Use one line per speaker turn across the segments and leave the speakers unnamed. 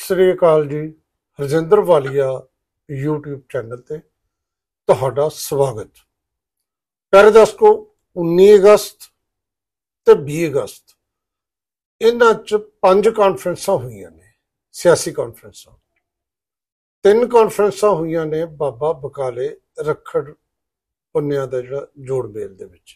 ਸ੍ਰੀ ਅਕਾਲ ਜੀ। ਹਰਜਿੰਦਰ ਵਾਲੀਆ YouTube channel ਤੇ ਤੁਹਾਡਾ ਸਵਾਗਤ। ਪਿਆਰੇ ਦਰਸ਼ਕੋ, 19 ਅਗਸਤ ਤੇ 20 ਅਗਸਤ ਇਹਨਾਂ 'ਚ 5 ਕਾਨਫਰੰਸਾਂ ਹੋਈਆਂ ਨੇ, ਸਿਆਸੀ ਕਾਨਫਰੰਸਾਂ। 3 ਕਾਨਫਰੰਸਾਂ ਹੋਈਆਂ ਨੇ ਬਾਬਾ ਬਕਾਲੇ ਰੱਖੜ ਪੁੰਨਿਆ ਦਾ ਜਿਹੜਾ ਜੋੜ ਮੇਲ ਦੇ ਵਿੱਚ।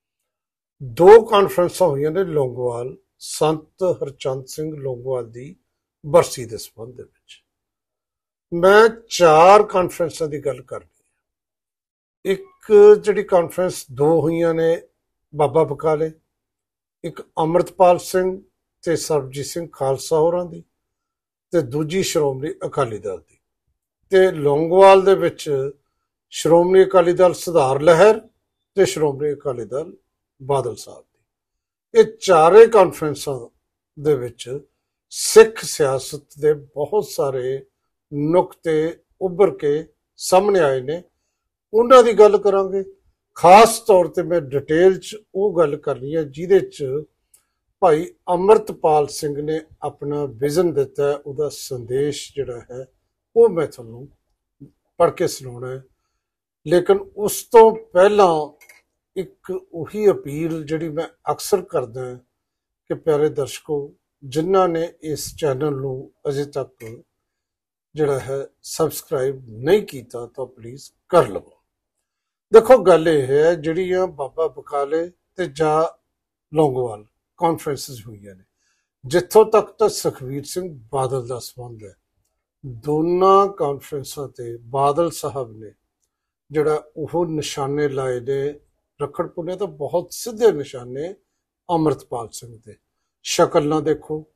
2 ਕਾਨਫਰੰਸਾਂ ਹੋਈਆਂ ਨੇ ਲੌਂਗੋਵਾਲ, ਸੰਤ ਹਰਚੰਦ ਸਿੰਘ ਲੌਂਗੋਵਾਲ ਦੀ ਬਰਸੀ ਦੇ ਸੰਬੰਧ ਦੇ ਵਿੱਚ। ਮੈਂ 4 ਕਾਨਫਰੰਸਾਂ ਦੀ ਗੱਲ ਕਰਨੀ ਹੈ। ਇੱਕ ਜਿਹੜੀ ਕਾਨਫਰੰਸ 2 ਹੋਈਆਂ ਨੇ ਬਾਬਾ ਬਕਾਲੇ, ਇੱਕ ਅੰਮ੍ਰਿਤਪਾਲ ਸਿੰਘ ਤੇ ਸਰਬਜੀਤ ਸਿੰਘ ਖਾਲਸਾ ਹੋਰਾਂ ਦੀ, ਤੇ ਦੂਜੀ ਸ਼੍ਰੋਮਣੀ ਅਕਾਲੀ ਦਲ ਦੀ। ਤੇ ਲੌਂਗੋਵਾਲ ਦੇ ਵਿੱਚ ਸ਼੍ਰੋਮਣੀ ਅਕਾਲੀ ਦਲ ਸੁਧਾਰ ਲਹਿਰ ਤੇ ਸ਼੍ਰੋਮਣੀ ਅਕਾਲੀ ਦਲ ਬਾਦਲ ਸਾਹਿਬ ਦੀ। ਇਹ 4 ਕਾਨਫਰੰਸਾਂ ਦੇ ਵਿੱਚ ਸਿੱਖ ਸਿਆਸਤ ਦੇ ਬਹੁਤ ਸਾਰੇ ਨੁਕਤੇ ਉੱਭਰ ਕੇ ਸਾਹਮਣੇ ਆਏ ਨੇ, ਉਹਨਾਂ ਦੀ ਗੱਲ ਕਰਾਂਗੇ। ਖਾਸ ਤੌਰ ਤੇ ਮੈਂ ਡਿਟੇਲ 'ਚ ਉਹ ਗੱਲ ਕਰਨੀ ਹੈ ਜਿਹਦੇ 'ਚ ਭਾਈ ਅੰਮ੍ਰਿਤਪਾਲ ਸਿੰਘ ਨੇ ਆਪਣਾ ਵਿਜ਼ਨ ਦਿੱਤਾ, ਉਹਦਾ ਸੰਦੇਸ਼ ਜਿਹੜਾ ਹੈ ਉਹ ਮੈਂ ਤੁਹਾਨੂੰ ਪੜ੍ਹ ਕੇ ਸੁਣਾਉਣਾ ਹੈ। ਲੇਕਿਨ ਉਸ ਤੋਂ ਪਹਿਲਾਂ ਇੱਕ ਉਹੀ ਅਪੀਲ ਜਿਹੜੀ ਮੈਂ ਅਕਸਰ ਕਰਦਾ ਕਿ ਪਿਆਰੇ ਦਰਸ਼ਕੋ, ਜਿਨ੍ਹਾਂ ਨੇ ਇਸ ਚੈਨਲ ਨੂੰ ਅਜੇ ਤੱਕ ਜਿਹੜਾ ਹੈ ਸਬਸਕ੍ਰਾਈਬ ਨਹੀਂ ਕੀਤਾ ਤਾਂ ਪਲੀਜ਼ ਕਰ ਲਵੋ। ਦੇਖੋ, ਗੱਲ ਇਹ ਹੈ, ਜਿਹੜੀਆਂ ਬਾਬਾ ਬਕਾਲੇ ਤੇ ਜਾਂ ਲੌਂਗੋਵਾਲ ਕਾਨਫਰੰਸਿਸ ਹੋਈਆਂ ਨੇ, ਜਿੱਥੋਂ ਤੱਕ ਤਾਂ ਸੁਖਬੀਰ ਸਿੰਘ ਬਾਦਲ ਦਾ ਸੰਬੰਧ ਹੈ, ਦੋਨਾਂ ਕਾਨਫਰੰਸਾਂ ਤੇ ਬਾਦਲ ਸਾਹਿਬ ਨੇ ਜਿਹੜਾ ਉਹ ਨਿਸ਼ਾਨੇ ਲਾਏ ਨੇ ਰੱਖੜ ਪੁੰਨਿਆ ਤਾਂ ਬਹੁਤ ਸਿੱਧੇ ਨਿਸ਼ਾਨੇ ਅੰਮ੍ਰਿਤਪਾਲ ਸਿੰਘ ਦੇ। ਸ਼ਕਲ ਨਾ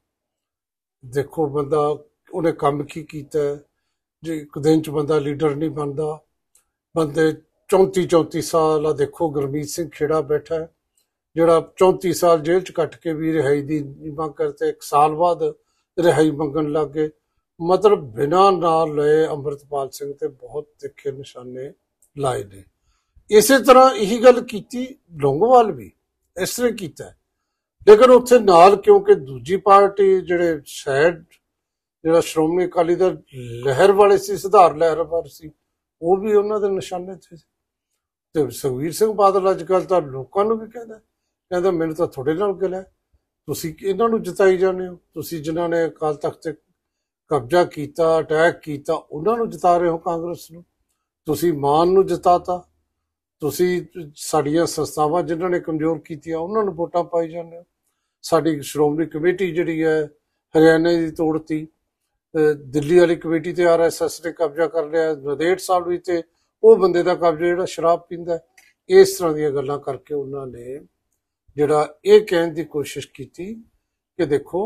ਦੇਖੋ ਬੰਦਾ ਉਹਨੇ ਕੰਮ ਕੀ ਕੀਤਾ। ਜੇ ਇੱਕ ਦਿਨ 'ਚ ਬੰਦਾ ਲੀਡਰ ਨਹੀਂ ਬਣਦਾ। ਬੰਦੇ 34 ਸਾਲ ਆ, ਦੇਖੋ ਗੁਰਮੀਤ ਸਿੰਘ ਖੇੜਾ ਬੈਠਾ ਜਿਹੜਾ 34 ਸਾਲ ਜੇਲ੍ਹ 'ਚ ਕੱਟ ਕੇ ਵੀ ਰਿਹਾਈ ਦੀ ਮੰਗ ਕਰਦੇ, 1 ਸਾਲ ਬਾਅਦ ਰਿਹਾਈ ਮੰਗਣ ਲੱਗ ਗਏ। ਮਤਲਬ ਬਿਨਾਂ ਨਾਂ ਲਏ ਅੰਮ੍ਰਿਤਪਾਲ ਸਿੰਘ ਤੇ ਬਹੁਤ ਤਿੱਖੇ ਨਿਸ਼ਾਨੇ ਲਾਏ ਨੇ। ਇਸੇ ਤਰ੍ਹਾਂ ਇਹੀ ਗੱਲ ਕੀਤੀ ਲੌਂਗੋਵਾਲ ਵੀ ਇਸ ਤਰ੍ਹਾਂ ਕੀਤਾ। ਲੇਕਿਨ ਉੱਥੇ ਨਾਲ ਕਿਉਂਕਿ ਦੂਜੀ ਪਾਰਟੀ ਜਿਹੜੇ ਜਿਹੜਾ ਸ਼੍ਰੋਮਣੀ ਅਕਾਲੀ ਦਲ ਲਹਿਰ ਵਾਲੇ ਸੀ, ਸੁਧਾਰ ਲਹਿਰ ਵਾਲੇ ਸੀ, ਉਹ ਵੀ ਉਹਨਾਂ ਦੇ ਨਿਸ਼ਾਨੇ ਤੇ ਸੀ। ਤੇ ਸੁਖਬੀਰ ਸਿੰਘ ਬਾਦਲ ਅੱਜ ਕੱਲ੍ਹ ਤਾਂ ਲੋਕਾਂ ਨੂੰ ਵੀ ਕਹਿੰਦਾ ਮੈਨੂੰ ਤਾਂ ਤੁਹਾਡੇ ਨਾਲ ਗੱਲ ਹੈ, ਤੁਸੀਂ ਇਹਨਾਂ ਨੂੰ ਜਿਤਾਈ ਜਾਂਦੇ ਹੋ। ਤੁਸੀਂ ਜਿਨ੍ਹਾਂ ਨੇ ਅਕਾਲ ਤਖਤ ਤੇ ਕਬਜ਼ਾ ਕੀਤਾ, ਅਟੈਕ ਕੀਤਾ, ਉਹਨਾਂ ਨੂੰ ਜਿਤਾ ਰਹੇ ਹੋ ਕਾਂਗਰਸ ਨੂੰ। ਤੁਸੀਂ ਮਾਨ ਨੂੰ ਜਿਤਾਤਾ, ਤੁਸੀਂ ਸਾਡੀਆਂ ਸੰਸਥਾਵਾਂ ਜਿਨ੍ਹਾਂ ਨੇ ਕਮਜ਼ੋਰ ਕੀਤੀਆਂ ਉਹਨਾਂ ਨੂੰ ਵੋਟਾਂ ਪਾਈ ਜਾਂਦੇ ਹੋ। ਸਾਡੀ ਸ਼੍ਰੋਮਣੀ ਕਮੇਟੀ ਜਿਹੜੀ ਹੈ ਹਰਿਆਣੇ ਦੀ ਤੋੜਤੀ, ਦਿੱਲੀ ਵਾਲੀ ਕਮੇਟੀ ਤੇ RSS ਨੇ ਕਬਜ਼ਾ ਕਰ ਲਿਆ, ਨੰਦੇੜ ਸਾਹਿਬ ਵੀ ਤੇ ਉਹ ਬੰਦੇ ਦਾ ਕਬਜ਼ਾ ਜਿਹੜਾ ਸ਼ਰਾਬ ਪੀਂਦਾ। ਇਸ ਤਰ੍ਹਾਂ ਦੀਆਂ ਗੱਲਾਂ ਕਰਕੇ ਉਹਨਾਂ ਨੇ ਜਿਹੜਾ ਇਹ ਕਹਿਣ ਦੀ ਕੋਸ਼ਿਸ਼ ਕੀਤੀ ਕਿ ਦੇਖੋ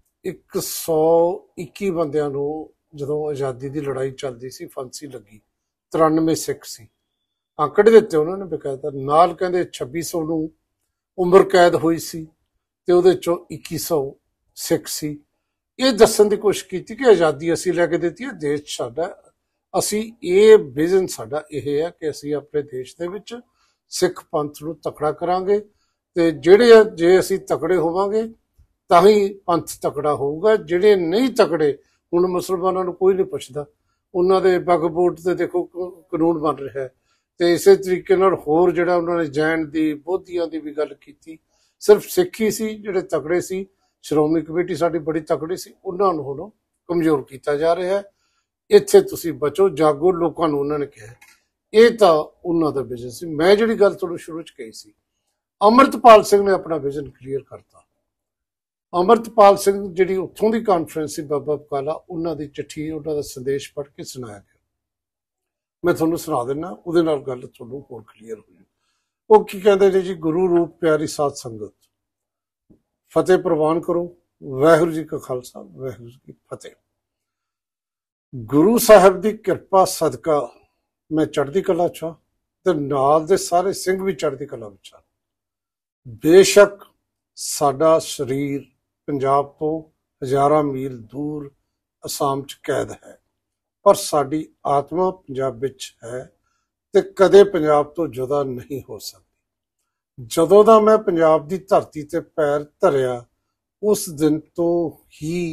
121 ਬੰਦਿਆਂ ਨੂੰ ਜਦੋਂ ਆਜ਼ਾਦੀ ਦੀ ਲੜਾਈ ਚੱਲਦੀ ਸੀ ਫਾਂਸੀ ਲੱਗੀ, 93 ਸਿੱਖ ਸੀ। ਆਂਕੜੇ ਦਿੱਤੇ ਉਹਨਾਂ ਨੇ ਬਕਾਇਦਾ, ਨਾਲ ਕਹਿੰਦੇ 2600 ਨੂੰ ਉਮਰ ਕੈਦ ਹੋਈ ਸੀ ਤੇ ਉਹਦੇ ਚੋਂ 2100 ਸਿੱਖ ਸੀ। ਇਹ ਦੱਸਣ ਦੀ ਕੋਸ਼ਿਸ਼ ਕੀਤੀ ਕਿ ਆਜ਼ਾਦੀ ਅਸੀਂ ਲੈ ਕੇ ਦਿੱਤੀ ਹੈ, ਦੇਸ਼ ਸਾਡਾ, ਅਸੀਂ ਇਹ ਵਿਜ਼ਨ ਸਾਡਾ ਇਹ ਹੈ ਕਿ ਅਸੀਂ ਆਪਣੇ ਦੇਸ਼ ਦੇ ਵਿੱਚ ਸਿੱਖ ਪੰਥ ਨੂੰ ਤਕੜਾ ਕਰਾਂਗੇ ਤੇ ਜੇ ਅਸੀਂ ਤਕੜੇ ਹੋਵਾਂਗੇ ਤਾਂ ਹੀ ਪੰਥ ਤਕੜਾ ਹੋਊਗਾ। ਜਿਹੜੇ ਨਹੀਂ ਤਕੜੇ, ਹੁਣ ਮੁਸਲਮਾਨਾਂ ਨੂੰ ਕੋਈ ਨਹੀਂ ਪੁੱਛਦਾ, ਉਹਨਾਂ ਦੇ ਵਕਫ ਬੋਰਡ ਤੇ ਦੇਖੋ ਕਾਨੂੰਨ ਬਣ ਰਿਹਾ ਹੈ। ਤੇ ਇਸੇ ਤਰੀਕੇ ਨਾਲ ਹੋਰ ਜਿਹੜਾ ਉਹਨਾਂ ਨੇ ਜੈਨ ਦੀ, ਬੋਧੀਆਂ ਦੀ ਵੀ ਗੱਲ ਕੀਤੀ। ਸਿਰਫ ਸਿੱਖ ਹੀ ਸੀ ਜਿਹੜੇ ਤਕੜੇ ਸੀ, ਸ਼੍ਰੋਮਣੀ ਕਮੇਟੀ ਸਾਡੀ ਬੜੀ ਤਕੜੀ ਸੀ, ਉਹਨਾਂ ਨੂੰ ਹੁਣ ਕਮਜ਼ੋਰ ਕੀਤਾ ਜਾ ਰਿਹਾ ਹੈ। ਇੱਥੇ ਤੁਸੀਂ ਬਚੋ, ਜਾਗੋ, ਲੋਕਾਂ ਨੂੰ ਉਹਨਾਂ ਨੇ ਕਿਹਾ। ਇਹ ਤਾਂ ਉਹਨਾਂ ਦਾ ਵਿਜ਼ਨ ਸੀ। ਮੈਂ ਜਿਹੜੀ ਗੱਲ ਤੁਹਾਨੂੰ ਸ਼ੁਰੂ 'ਚ ਕਹੀ ਸੀ, ਅੰਮ੍ਰਿਤਪਾਲ ਸਿੰਘ ਨੇ ਆਪਣਾ ਵਿਜ਼ਨ ਕਲੀਅਰ ਕਰਤਾ। ਅੰਮ੍ਰਿਤਪਾਲ ਸਿੰਘ ਜਿਹੜੀ ਉੱਥੋਂ ਦੀ ਕਾਨਫਰੰਸ ਸੀ ਬਾਬਾ ਬਕਾਲਾ, ਉਹਨਾਂ ਦੀ ਚਿੱਠੀ, ਉਹਨਾਂ ਦਾ ਸੰਦੇਸ਼ ਪੜ੍ਹ ਕੇ ਸੁਣਾਇਆ ਗਿਆ। ਮੈਂ ਤੁਹਾਨੂੰ ਸੁਣਾ ਦਿੰਦਾ, ਉਹਦੇ ਨਾਲ ਗੱਲ ਤੁਹਾਨੂੰ ਹੋਰ ਕਲੀਅਰ ਹੋ ਜਾਊ। ਉਹ ਕੀ ਕਹਿੰਦੇ ਨੇ ਜੀ, ਗੁਰੂ ਰੂਪ ਪਿਆਰੀ ਸਾਧ ਸੰਗਤ, ਫਤਿਹ ਪ੍ਰਵਾਨ ਕਰੋ। ਵਾਹਿਗੁਰੂ ਜੀ ਕਾ ਖਾਲਸਾ, ਵਾਹਿਗੁਰੂ ਜੀ ਕੀ ਫਤਿਹ। ਗੁਰੂ ਸਾਹਿਬ ਦੀ ਕਿਰਪਾ ਸਦਕਾ ਮੈਂ ਚੜ੍ਹਦੀ ਕਲਾ 'ਚ ਹਾਂ ਤੇ ਨਾਲ ਦੇ ਸਾਰੇ ਸਿੰਘ ਵੀ ਚੜ੍ਹਦੀ ਕਲਾ ਵਿੱਚ ਹਨ। ਬੇਸ਼ੱਕ ਸਾਡਾ ਸਰੀਰ ਪੰਜਾਬ ਤੋਂ ਹਜ਼ਾਰਾਂ ਮੀਲ ਦੂਰ ਅਸਾਮ 'ਚ ਕੈਦ ਹੈ, ਪਰ ਸਾਡੀ ਆਤਮਾ ਪੰਜਾਬ ਵਿੱਚ ਹੈ ਤੇ ਕਦੇ ਪੰਜਾਬ ਤੋਂ ਜੁਦਾ ਨਹੀਂ ਹੋ ਸਕਦੀ। ਜਦੋਂ ਦਾ ਮੈਂ ਪੰਜਾਬ ਦੀ ਧਰਤੀ ਤੇ ਪੈਰ ਧਰਿਆ, ਉਸ ਦਿਨ ਤੋਂ ਹੀ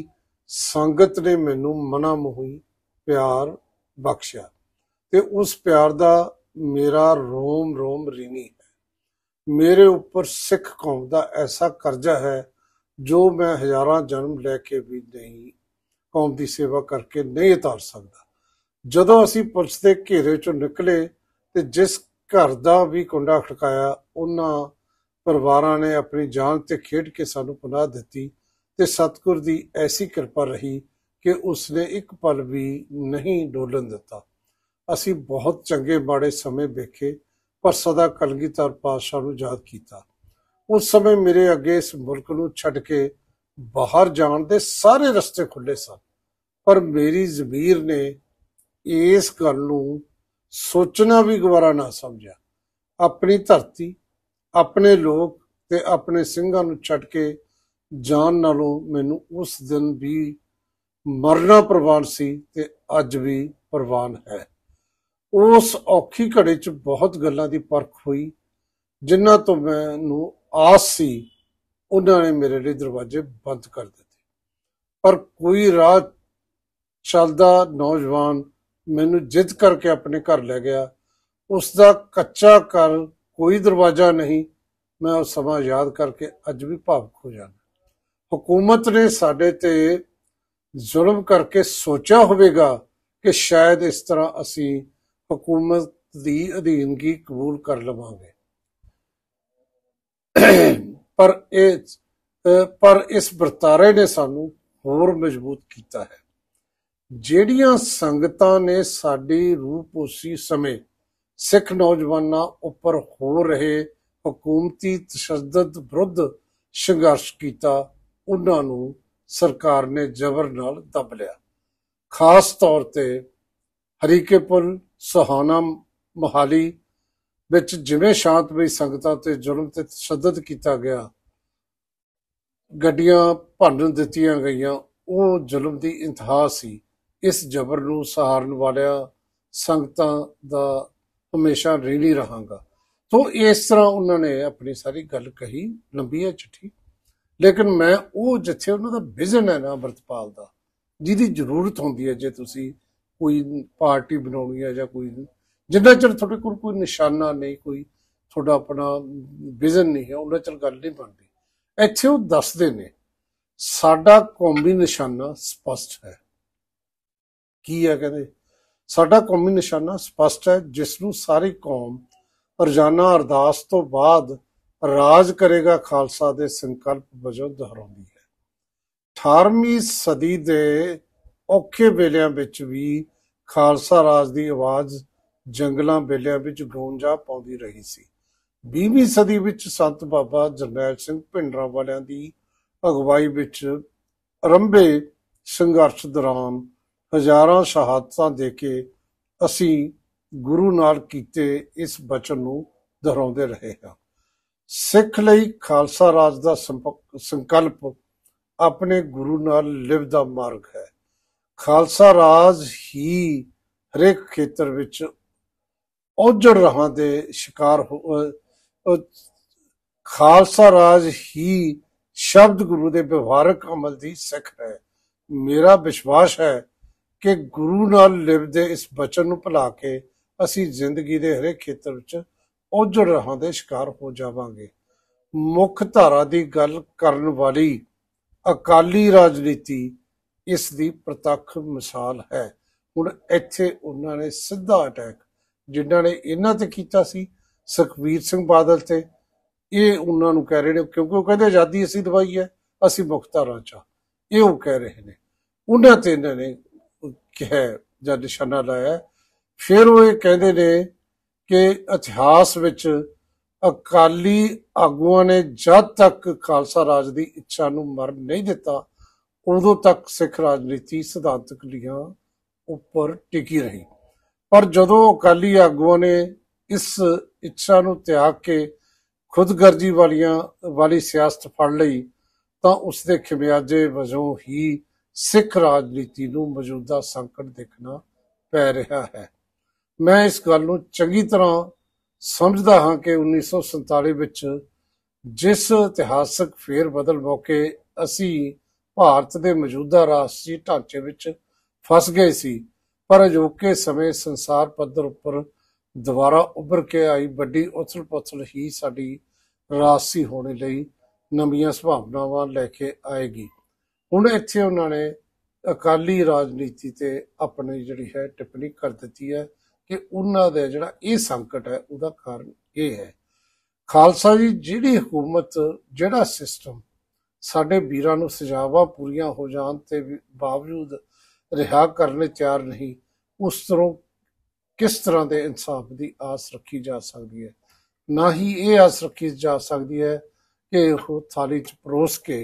ਸੰਗਤ ਨੇ ਮੈਨੂੰ ਮਨਾ ਮੋਹੀ ਪਿਆਰ ਬਖਸ਼ਿਆ ਤੇ ਉਸ ਪਿਆਰ ਦਾ ਮੇਰਾ ਰੋਮ ਰੋਮ ਰੀਣੀ ਹੈ। ਮੇਰੇ ਉੱਪਰ ਸਿੱਖ ਕੌਮ ਦਾ ਐਸਾ ਕਰਜ਼ਾ ਹੈ ਜੋ ਮੈਂ ਹਜ਼ਾਰਾਂ ਜਨਮ ਲੈ ਕੇ ਵੀ ਨਹੀਂ, ਕੌਮ ਦੀ ਸੇਵਾ ਕਰਕੇ ਨਹੀਂ ਉਤਾਰ ਸਕਦਾ। ਜਦੋਂ ਅਸੀਂ ਪੁਲਿਸ ਦੇ ਘੇਰੇ ਚੋਂ ਨਿਕਲੇ ਤੇ ਜਿਸ ਘਰ ਦਾ ਵੀ ਕੁੰਡਾ ਖੜਕਾਇਆ, ਉਹਨਾਂ ਪਰਿਵਾਰਾਂ ਨੇ ਆਪਣੀ ਜਾਨ ਤੇ ਖੇਡ ਕੇ ਸਾਨੂੰ ਪਨਾਹ ਦਿੱਤੀ ਤੇ ਸਤਿਗੁਰ ਦੀ ਐਸੀ ਕਿਰਪਾ ਰਹੀ ਕਿ ਉਸਨੇ ਇੱਕ ਪਲ ਵੀ ਨਹੀਂ ਡੋਲਣ ਦਿੱਤਾ। ਅਸੀਂ ਬਹੁਤ ਚੰਗੇ ਮਾੜੇ ਸਮੇਂ ਵੇਖੇ, ਪਰ ਸਦਾ ਕਲਗੀਧਰ ਪਾਤਸ਼ਾਹ ਨੂੰ ਯਾਦ ਕੀਤਾ। ਉਸ ਸਮੇਂ ਮੇਰੇ ਅੱਗੇ ਇਸ ਮੁਲਕ ਨੂੰ ਛੱਡ ਕੇ ਬਾਹਰ ਜਾਣ ਦੇ ਸਾਰੇ ਰਸਤੇ ਖੁੱਲੇ ਸਨ, ਪਰ ਮੇਰੀ ਜ਼ਮੀਰ ਨੇ ਇਸ ਗੱਲ ਨੂੰ ਸੋਚਣਾ ਵੀ ਗਵਾਰਾ ਨਾ ਸਮਝਿਆ। ਆਪਣੀ ਧਰਤੀ, ਆਪਣੇ ਲੋਕ ਤੇ ਆਪਣੇ ਸਿੰਘਾਂ ਨੂੰ ਛੱਡ ਕੇ ਜਾਣ ਨਾਲੋਂ ਮੈਨੂੰ ਉਸ ਦਿਨ ਵੀ ਮਰਨਾ ਪ੍ਰਵਾਨ ਸੀ ਤੇ ਅੱਜ ਵੀ ਪ੍ਰਵਾਨ ਹੈ। ਉਸ ਔਖੀ ਘੜੀ 'ਚ ਬਹੁਤ ਗੱਲਾਂ ਦੀ ਪਰਖ ਹੋਈ। ਜਿਨ੍ਹਾਂ ਤੋਂ ਮੈਨੂੰ ਆਸ ਸੀ, ਉਹਨਾਂ ਨੇ ਮੇਰੇ ਲਈ ਦਰਵਾਜ਼ੇ ਬੰਦ ਕਰ ਦਿੱਤੇ। ਪਰ ਕੋਈ ਰਾਹ ਚੱਲਦਾ ਨੌਜਵਾਨ ਮੈਨੂੰ ਜਿੱਦ ਕਰਕੇ ਆਪਣੇ ਘਰ ਲੈ ਗਿਆ। ਉਸ ਦਾ ਕੱਚਾ ਘਰ, ਕੋਈ ਦਰਵਾਜ਼ਾ ਨਹੀਂ। ਮੈਂ ਉਹ ਸਮਾਂ ਯਾਦ ਕਰਕੇ ਅੱਜ ਵੀ ਭਾਵੁਕ ਹੋ ਜਾਂਦਾ। ਹਕੂਮਤ ਨੇ ਸਾਡੇ ਤੇ ਜ਼ੁਲਮ ਕਰਕੇ ਸੋਚਿਆ ਹੋਵੇਗਾ ਕਿ ਸ਼ਾਇਦ ਇਸ ਤਰ੍ਹਾਂ ਅਸੀਂ ਹਕੂਮਤ ਦੀ ਅਧੀਨਗੀ ਕਬੂਲ ਕਰ ਲਵਾਂਗੇ, ਪਰ ਇਸ ਵਰਤਾਰੇ ਨੇ ਸਾਨੂੰ ਹੋਰ ਮਜ਼ਬੂਤ ਕੀਤਾ ਹੈ। ਜਿਹੜੀਆਂ ਸੰਗਤਾਂ ਨੇ ਸਾਡੀ ਰੂਪੋਸੀ ਸਮੇਂ ਸਿੱਖ ਨੌਜਵਾਨਾਂ ਉੱਪਰ ਹੋ ਰਹੇ ਹਕੂਮਤੀ ਤਸ਼ੱਦਦ ਵਿਰੁੱਧ ਸੰਘਰਸ਼ ਕੀਤਾ, ਉਹਨਾਂ ਨੂੰ ਸਰਕਾਰ ਨੇ ਜ਼ਬਰ ਨਾਲ ਦੱਬ ਲਿਆ। ਖਾਸ ਤੌਰ ਤੇ ਹਰੀਕੇ ਪੁਲ, ਸੋਹਾਣਾ, ਮੋਹਾਲੀ ਵਿੱਚ ਜਿਵੇਂ ਸ਼ਾਂਤਮਈ ਸੰਗਤਾਂ ਤੇ ਜ਼ੁਲਮ ਤੇ ਤਸ਼ੱਦਦ ਕੀਤਾ ਗਿਆ, ਗੱਡੀਆਂ ਭੰਨ ਦਿੱਤੀਆਂ ਗਈਆਂ, ਉਹ ਜ਼ੁਲਮ ਦੀ ਇੰਤਹਾ ਸੀ। ਇਸ ਜ਼ਬਰ ਨੂੰ ਸਹਾਰਨ ਵਾਲਿਆਂ ਸੰਗਤਾਂ ਦਾ ਹਮੇਸ਼ਾ ਰੀਣੀ ਰਹਾਂਗਾ। ਤੋ ਇਸ ਤਰ੍ਹਾਂ ਉਹਨਾਂ ਨੇ ਆਪਣੀ ਸਾਰੀ ਗੱਲ ਕਹੀ, ਲੰਬੀ ਹੈ ਚਿੱਠੀ, ਲੇਕਿਨ ਮੈਂ ਉਹ ਜਿੱਥੇ ਉਹਨਾਂ ਦਾ ਵਿਜ਼ਨ ਹੈ ਨਾ ਅੰਮ੍ਰਿਤਪਾਲ ਦਾ, ਜਿਹਦੀ ਜ਼ਰੂਰਤ ਹੁੰਦੀ ਹੈ ਜੇ ਤੁਸੀਂ ਕੋਈ ਪਾਰਟੀ ਬਣਾਉਣੀ ਹੈ ਜਾਂ ਕੋਈ, ਜਿੰਨਾ ਚਿਰ ਤੁਹਾਡੇ ਕੋਲ ਕੋਈ ਨਿਸ਼ਾਨਾ ਨਹੀਂ, ਕੋਈ ਤੁਹਾਡਾ ਆਪਣਾ ਵਿਜ਼ਨ ਨਹੀਂ ਹੈ, ਉਹਨਾਂ ਚਿਰ ਗੱਲ ਨਹੀਂ ਬਣਦੀ। ਇੱਥੇ ਉਹ ਦੱਸਦੇ ਨੇ ਸਾਡਾ ਕੌਮੀ ਨਿਸ਼ਾਨਾ ਸਪਸ਼ਟ ਹੈ। ਕੀ ਹੈ? ਕਹਿੰਦੇ ਸਾਡਾ ਕੌਮੀ ਨਿਸ਼ਾਨਾ ਸਪਸ਼ਟ ਹੈ, ਜਿਸ ਨੂੰ ਸਾਰੀ ਕੌਮ ਰੋਜ਼ਾਨਾ ਅਰਦਾਸ ਤੋਂ ਬਾਅਦ ਰਾਜ ਕਰੇਗਾ ਖਾਲਸਾ ਦੇ ਸੰਕਲਪ ਵਜੋਂ ਦੁਹਰਾਉਂਦੀ ਹੈ। 18ਵੀਂ ਸਦੀ ਦੇ ਔਖੇ ਵੇਲਿਆਂ ਵਿੱਚ ਵੀ ਖਾਲਸਾ ਰਾਜ ਦੀ ਆਵਾਜ਼ ਜੰਗਲਾਂ ਵੇਲਿਆਂ ਵਿੱਚ ਗੂੰਜਾ ਪਾਉਂਦੀ ਰਹੀ ਸੀ। 20ਵੀਂ ਸਦੀ ਵਿੱਚ ਸੰਤ ਬਾਬਾ ਜਰਨੈਲ ਸਿੰਘ ਭਿੰਡਰਾਂ ਵਾਲਿਆਂ ਦੀ ਅਗਵਾਈ ਵਿੱਚ ਆਰੰਭੇ ਸੰਘਰਸ਼ ਦੌਰਾਨ ਹਜ਼ਾਰਾਂ ਸ਼ਹਾਦਤਾਂ ਦੇ ਕੇ ਅਸੀਂ ਗੁਰੂ ਨਾਲ ਕੀਤੇ ਇਸ ਬਚਨ ਨੂੰ ਦੁਹਰਾਉਂਦੇ ਰਹੇ ਹਾਂ। ਸਿੱਖ ਲਈ ਖਾਲਸਾ ਰਾਜ ਦਾ ਸੰਕਲਪ ਆਪਣੇ ਗੁਰੂ ਨਾਲ ਲਿਵਦਾ ਮਾਰਗ ਹੈ। ਖਾਲਸਾ ਰਾਜ ਹੀ ਹਰੇਕ ਖੇਤਰ ਵਿੱਚ ਔਜੜ ਰਾਹਾਂ ਦੇ ਸ਼ਿਕਾਰ ਖਾਲਸਾ ਰਾਜ ਹੀ ਸ਼ਬਦ ਗੁਰੂ ਦੇ ਵਿਵਹਾਰਕ ਅਮਲ ਦੀ ਸਿੱਖ ਹੈ। ਮੇਰਾ ਵਿਸ਼ਵਾਸ ਹੈ ਕਿ ਗੁਰੂ ਨਾਲ ਲਿਵਦੇ ਇਸ ਬਚਨ ਨੂੰ ਭੁਲਾ ਕੇ ਅਸੀਂ ਜ਼ਿੰਦਗੀ ਦੇ ਹਰੇਕ ਖੇਤਰ ਵਿੱਚ ਔਜੜ ਰਾਹਾਂ ਦੇ ਸ਼ਿਕਾਰ ਹੋ ਜਾਵਾਂਗੇ। ਮੁੱਖ ਧਾਰਾ ਦੀ ਗੱਲ ਕਰਨ ਵਾਲੀ ਅਕਾਲੀ ਰਾਜਨੀਤੀ ਇਸ ਦੀ ਪ੍ਰਤੱਖ ਮਿਸਾਲ ਹੈ। ਹੁਣ ਇੱਥੇ ਉਹਨਾਂ ਨੇ ਸਿੱਧਾ ਅਟੈਕ ਜਿਨ੍ਹਾਂ ਨੇ ਇਹਨਾਂ ਤੇ ਕੀਤਾ ਸੀ, ਸੁਖਬੀਰ ਸਿੰਘ ਬਾਦਲ ਤੇ, ਇਹ ਉਹਨਾਂ ਨੂੰ ਕਹਿ ਰਹੇ ਨੇ, ਕਿਉਂਕਿ ਉਹ ਕਹਿੰਦੇ ਆਜ਼ਾਦੀ ਅਸੀਂ ਦਵਾਈ ਹੈ, ਅਸੀਂ ਮੁੱਖ ਧਾਰਾ 'ਚ, ਇਹ ਉਹ ਕਹਿ ਰਹੇ ਨੇ। ਉਹਨਾਂ ਤੇ ਇਹਨਾਂ ਨੇ ਕਿਹਾ ਜਾਂ ਨਿਸ਼ਾਨਾ ਲਾਇਆ। ਫਿਰ ਉਹ ਇਹ ਕਹਿੰਦੇ ਨੇ ਕਿ ਇਤਿਹਾਸ ਵਿੱਚ ਅਕਾਲੀ ਆਗੂਆਂ ਨੇ ਜਦ ਤੱਕ ਖਾਲਸਾ ਰਾਜ ਦੀ ਇੱਛਾ ਨੂੰ ਮਰਨ ਨਹੀਂ ਦਿੱਤਾ, ਉਦੋਂ ਤੱਕ ਸਿੱਖ ਰਾਜਨੀਤੀ ਸਿਧਾਂਤਕ ਲੀਹਾਂ ਉੱਪਰ ਟਿਕੀ ਰਹੀ। ਪਰ ਜਦੋਂ ਅਕਾਲੀ ਆਗੂਆਂ ਨੇ ਇਸ ਇੱਛਾ ਨੂੰ ਤਿਆਗ ਕੇ ਖੁਦਗਰਜੀ ਵਾਲੀ ਸਿਆਸਤ ਫੜ ਲਈ, ਤਾਂ ਉਸਦੇ ਖਿਮਿਆਜੇ ਵਜੋਂ ਹੀ ਸਿੱਖ ਰਾਜਨੀਤੀ ਨੂੰ ਮੌਜੂਦਾ ਸੰਕਟ ਦੇਖਣਾ ਪੈ ਰਿਹਾ ਹੈ। ਮੈਂ ਇਸ ਗੱਲ ਨੂੰ ਚੰਗੀ ਤਰ੍ਹਾਂ ਸਮਝਦਾ ਹਾਂ ਕਿ 1947 ਵਿੱਚ ਜਿਸ ਇਤਿਹਾਸਕ ਫੇਰ ਬਦਲ ਮੌਕੇ ਅਸੀਂ ਭਾਰਤ ਦੇ ਮੌਜੂਦਾ ਰਾਸ਼ਟਰੀ ਢਾਂਚੇ ਵਿੱਚ ਫਸ ਗਏ ਸੀ, ਪਰ ਅਜੋਕੇ ਸਮੇਂ ਸੰਸਾਰ ਪੱਧਰ ਉੱਪਰ ਦੁਬਾਰਾ ਉੱਭਰ ਕੇ ਆਈ ਵੱਡੀ ਉਥਲ-ਪੁਥਲ ਹੀ ਸਾਡੀ ਰਾਸ਼ਟਰੀ ਹੋਣੇ ਲਈ ਨਵੀਆਂ ਸੰਭਾਵਨਾਵਾਂ ਲੈ ਕੇ ਆਏਗੀ। ਹੁਣ ਇੱਥੇ ਉਹਨਾਂ ਨੇ ਅਕਾਲੀ ਰਾਜਨੀਤੀ ਤੇ ਆਪਣੀ ਜਿਹੜੀ ਹੈ ਟਿੱਪਣੀ ਕਰ ਦਿੱਤੀ ਹੈ ਕਿ ਉਹਨਾਂ ਦਾ ਜਿਹੜਾ ਇਹ ਸੰਕਟ ਹੈ ਉਹਦਾ ਕਾਰਨ ਇਹ ਹੈ। ਖਾਲਸਾ ਜੀ, ਜਿਹੜੀ ਹਕੂਮਤ, ਜਿਹੜਾ ਸਿਸਟਮ ਸਾਡੇ ਵੀਰਾਂ ਨੂੰ ਸਜ਼ਾਵਾਂ ਪੂਰੀਆਂ ਹੋ ਜਾਣ ਤੇ ਬਾਵਜੂਦ ਰਿਹਾ ਕਰਨ ਲਈ ਤਿਆਰ ਨਹੀਂ, ਉਸ ਤਰ੍ਹਾਂ ਕਿਸ ਤਰ੍ਹਾਂ ਦੇ ਇਨਸਾਫ ਦੀ ਆਸ ਰੱਖੀ ਜਾ ਸਕਦੀ ਹੈ। ਨਾ ਹੀ ਇਹ ਆਸ ਰੱਖੀ ਜਾ ਸਕਦੀ ਹੈ ਕਿ ਉਹ ਥਾਲੀ 'ਚ ਪਰੋਸ ਕੇ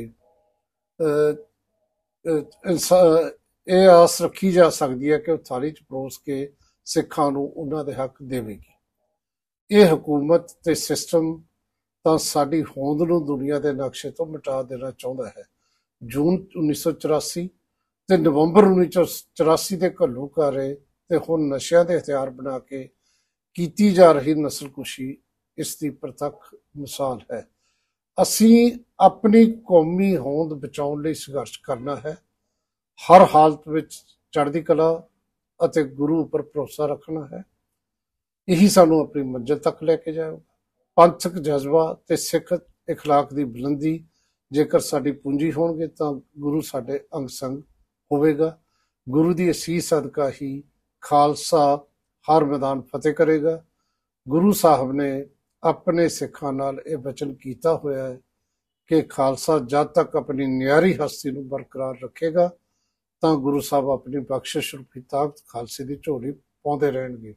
ਇਹ ਆਸ ਰੱਖੀ ਜਾ ਸਕਦੀ ਹੈ ਕਿ ਉਹ ਥਾਲੀ 'ਚ ਪਰੋਸ ਕੇ ਸਿੱਖਾਂ ਨੂੰ ਉਹਨਾਂ ਦੇ ਹੱਕ ਦੇਵੇਗੀ। ਇਹ ਹਕੂਮਤ ਤੇ ਸਿਸਟਮ ਤਾਂ ਸਾਡੀ ਹੋਂਦ ਨੂੰ ਦੁਨੀਆ ਦੇ ਨਕਸ਼ੇ ਤੋਂ ਮਿਟਾ ਦੇਣਾ ਚਾਹੁੰਦਾ ਹੈ। ਜੂਨ 1984 ਤੇ ਨਵੰਬਰ 1984 ਦੇ ਘੱਲੂਘਾਰੇ ਤੇ ਹੁਣ ਨਸ਼ਿਆਂ ਦੇ ਹਥਿਆਰ ਬਣਾ ਕੇ ਕੀਤੀ ਜਾ ਰਹੀ ਨਸਲਕੁਸ਼ੀ ਇਸ ਦੀ ਪ੍ਰਤੱਖ ਮਿਸਾਲ ਹੈ। ਅਸੀਂ ਆਪਣੀ ਕੌਮੀ ਹੋਂਦ ਬਚਾਉਣ ਲਈ ਸੰਘਰਸ਼ ਕਰਨਾ ਹੈ। ਹਰ ਹਾਲਤ ਵਿੱਚ ਚੜ੍ਹਦੀ ਕਲਾ ਅਤੇ ਗੁਰੂ ਉੱਪਰ ਭਰੋਸਾ ਰੱਖਣਾ ਹੈ। ਇਹੀ ਸਾਨੂੰ ਆਪਣੀ ਮੰਜ਼ਿਲ ਤੱਕ ਲੈ ਕੇ ਜਾਏਗਾ। ਪੰਥਕ ਜਜ਼ਬਾ ਤੇ ਸਿੱਖ ਇਖਲਾਕ ਦੀ ਬੁਲੰਦੀ ਜੇਕਰ ਸਾਡੀ ਪੂੰਜੀ ਹੋਣਗੇ ਤਾਂ ਗੁਰੂ ਸਾਡੇ ਅੰਗ ਸੰਗ ਹੋਵੇਗਾ। ਗੁਰੂ ਦੀ ਅਸੀਸ ਸਦਕਾ ਹੀ ਖਾਲਸਾ ਹਰ ਮੈਦਾਨ ਫਤਿਹ ਕਰੇਗਾ। ਗੁਰੂ ਸਾਹਿਬ ਨੇ ਆਪਣੇ ਸਿੱਖਾਂ ਨਾਲ ਇਹ ਵਚਨ ਕੀਤਾ ਹੋਇਆ ਹੈ ਕਿ ਖਾਲਸਾ ਜਦ ਤੱਕ ਆਪਣੀ ਨਿਆਰੀ ਹਸਤੀ ਨੂੰ ਬਰਕਰਾਰ ਰੱਖੇਗਾ ਤਾਂ ਗੁਰੂ ਸਾਹਿਬ ਆਪਣੀ ਬਖਸ਼ਿਸ਼ ਰੂਪੀ ਤਾਕਤ ਖਾਲਸੇ ਦੀ ਝੋਲੀ ਪਾਉਂਦੇ ਰਹਿਣਗੇ।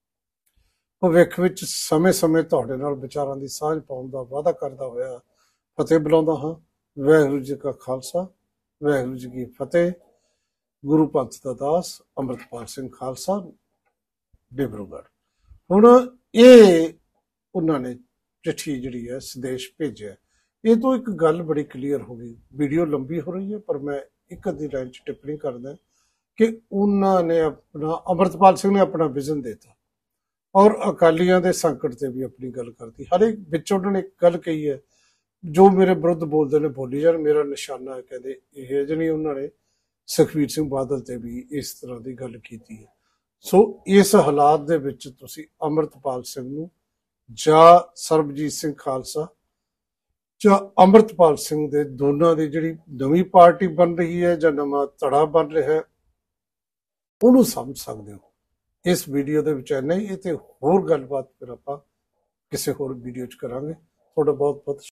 ਭਵਿੱਖ ਵਿੱਚ ਸਮੇਂ-ਸਮੇਂ ਤੁਹਾਡੇ ਨਾਲ ਵਿਚਾਰਾਂ ਦੀ ਸਾਂਝ ਪਾਉਣ ਦਾ ਵਾਅਦਾ ਕਰਦਾ ਹੋਇਆ ਫਤਿਹ ਬੁਲਾਉਂਦਾ ਹਾਂ। ਵਾਹਿਗੁਰੂ ਜੀ ਕਾ ਖਾਲਸਾ, ਵਾਹਿਗੁਰੂ ਜੀ ਕੀ ਫਤਿਹ। ਗੁਰੂ ਪੰਥ ਦਾ ਦਾਸ ਅੰਮ੍ਰਿਤਪਾਲ ਸਿੰਘ ਖਾਲਸਾ, ਡਿਬਰੂਗੜ੍ਹ। ਹੁਣ ਇਹ ਉਹਨਾਂ ਨੇ ਚਿੱਠੀ ਜਿਹੜੀ ਹੈ ਸੰਦੇਸ਼ ਭੇਜਿਆ। ਇਹ ਤੋਂ ਇੱਕ ਗੱਲ ਬੜੀ ਕਲੀਅਰ ਹੋ ਗਈ। ਵੀਡੀਓ ਲੰਬੀ ਹੋ ਰਹੀ ਹੈ ਪਰ ਮੈਂ ਇੱਕ ਅੱਧੀ ਲਾਈਨ 'ਚ ਟਿੱਪਣੀ ਕਰਦਾ ਕਿ ਉਹਨਾਂ ਨੇ ਅੰਮ੍ਰਿਤਪਾਲ ਸਿੰਘ ਨੇ ਆਪਣਾ ਵਿਜ਼ਨ ਦਿੱਤਾ ਔਰ ਅਕਾਲੀਆਂ ਦੇ ਸੰਕਟ ਤੇ ਵੀ ਆਪਣੀ ਗੱਲ ਕਰਦੀ। ਹਰ ਇੱਕ ਵਿੱਚ ਉਹਨਾਂ ਨੇ ਇੱਕ ਗੱਲ ਕਹੀ ਹੈ, ਜੋ ਮੇਰੇ ਵਿਰੁੱਧ ਬੋਲਦੇ ਨੇ ਬੋਲੀ ਜਾਣ, ਮੇਰਾ ਨਿਸ਼ਾਨਾ ਹੈ, ਕਹਿੰਦੇ ਇਹ ਜਿਹੀ ਉਹਨਾਂ ਨੇ ਸੁਖਬੀਰ ਸਿੰਘ ਬਾਦਲ ਤੇ ਵੀ ਇਸ ਤਰ੍ਹਾਂ ਦੀ ਗੱਲ ਕੀਤੀ ਹੈ। ਸੋ ਇਸ ਹਾਲਾਤ ਦੇ ਵਿੱਚ ਤੁਸੀਂ ਅੰਮ੍ਰਿਤਪਾਲ ਸਿੰਘ ਨੂੰ ਜਾਂ ਸਰਬਜੀਤ ਸਿੰਘ ਖਾਲਸਾ ਜਾਂ ਅੰਮ੍ਰਿਤਪਾਲ ਸਿੰਘ ਦੇ ਦੋਨਾਂ ਦੀ ਜਿਹੜੀ ਨਵੀਂ ਪਾਰਟੀ ਬਣ ਰਹੀ ਹੈ ਜਾਂ ਨਵਾਂ ਧੜਾ ਬਣ ਰਿਹਾ ਹੈ ਉਹਨੂੰ ਸਮਝ ਸਕਦੇ ਹੋ। ਇਸ ਵੀਡੀਓ ਦੇ ਵਿੱਚ ਇੰਨਾ ਹੀ। ਇਹ ਤੇ ਹੋਰ ਗੱਲਬਾਤ ਫਿਰ ਆਪਾਂ ਕਿਸੇ ਹੋਰ ਵੀਡੀਓ 'ਚ ਕਰਾਂਗੇ। ਤੁਹਾਡਾ ਬਹੁਤ ਬਹੁਤ